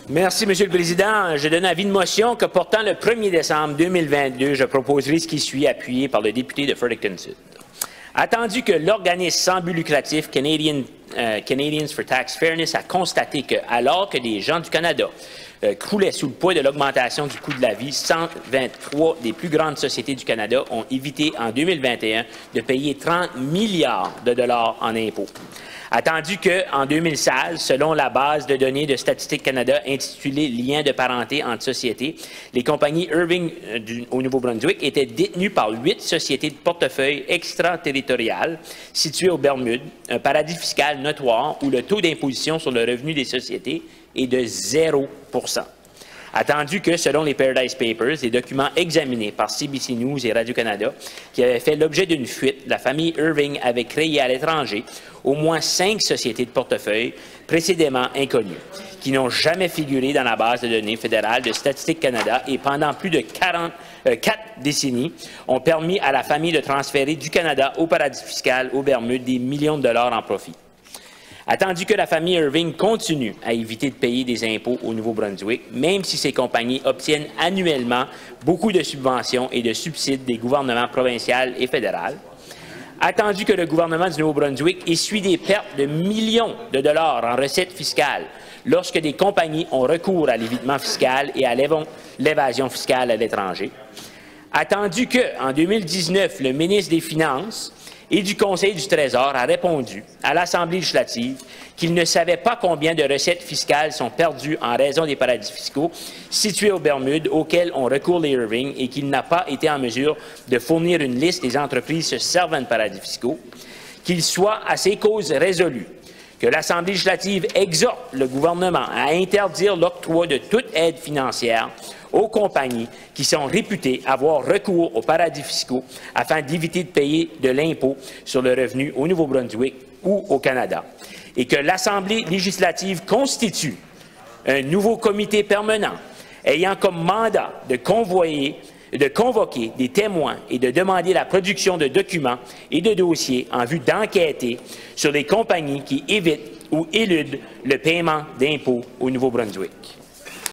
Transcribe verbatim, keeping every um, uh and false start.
Merci, Monsieur le Président. Je donne avis de motion que portant le premier décembre deux mille vingt-deux, je proposerai ce qui suit, appuyé par le député de Fredericton Sud. Attendu que l'organisme sans but lucratif Canadian, euh, Canadians for Tax Fairness a constaté que, alors que des gens du Canada euh, croulaient sous le poids de l'augmentation du coût de la vie, cent vingt-trois des plus grandes sociétés du Canada ont évité en deux mille vingt et un de payer trente milliards de dollars en impôts. Attendu qu'en deux mille seize, selon la base de données de Statistique Canada intitulée « Liens de parenté entre sociétés », les compagnies Irving euh, du, au Nouveau-Brunswick étaient détenues par huit sociétés de portefeuille extraterritoriales situées aux Bermudes, un paradis fiscal notoire où le taux d'imposition sur le revenu des sociétés est de zéro pour cent. Attendu que, selon les Paradise Papers, les documents examinés par C B C News et Radio-Canada, qui avaient fait l'objet d'une fuite, la famille Irving avait créé à l'étranger au moins cinq sociétés de portefeuille précédemment inconnues, qui n'ont jamais figuré dans la base de données fédérale de Statistique Canada et pendant plus de quarante, euh, quatre décennies ont permis à la famille de transférer du Canada au paradis fiscal aux Bermudes des millions de dollars en profit. Attendu que la famille Irving continue à éviter de payer des impôts au Nouveau-Brunswick, même si ces compagnies obtiennent annuellement beaucoup de subventions et de subsides des gouvernements provinciaux et fédéraux, attendu que le gouvernement du Nouveau-Brunswick essuie des pertes de millions de dollars en recettes fiscales lorsque des compagnies ont recours à l'évitement fiscal et à l'évasion fiscale à l'étranger, attendu que, en deux mille dix-neuf, le ministre des Finances et du Conseil du Trésor a répondu à l'Assemblée législative qu'il ne savait pas combien de recettes fiscales sont perdues en raison des paradis fiscaux situés aux Bermudes auxquels ont recours les Irving et qu'il n'a pas été en mesure de fournir une liste des entreprises se servant de paradis fiscaux, qu'il soit à ces causes résolues que l'Assemblée législative exhorte le gouvernement à interdire l'octroi de toute aide financière aux compagnies qui sont réputées avoir recours aux paradis fiscaux afin d'éviter de payer de l'impôt sur le revenu au Nouveau-Brunswick ou au Canada, et que l'Assemblée législative constitue un nouveau comité permanent ayant comme mandat de convoyer de convoquer des témoins et de demander la production de documents et de dossiers en vue d'enquêter sur les compagnies qui évitent ou éludent le paiement d'impôts au Nouveau-Brunswick.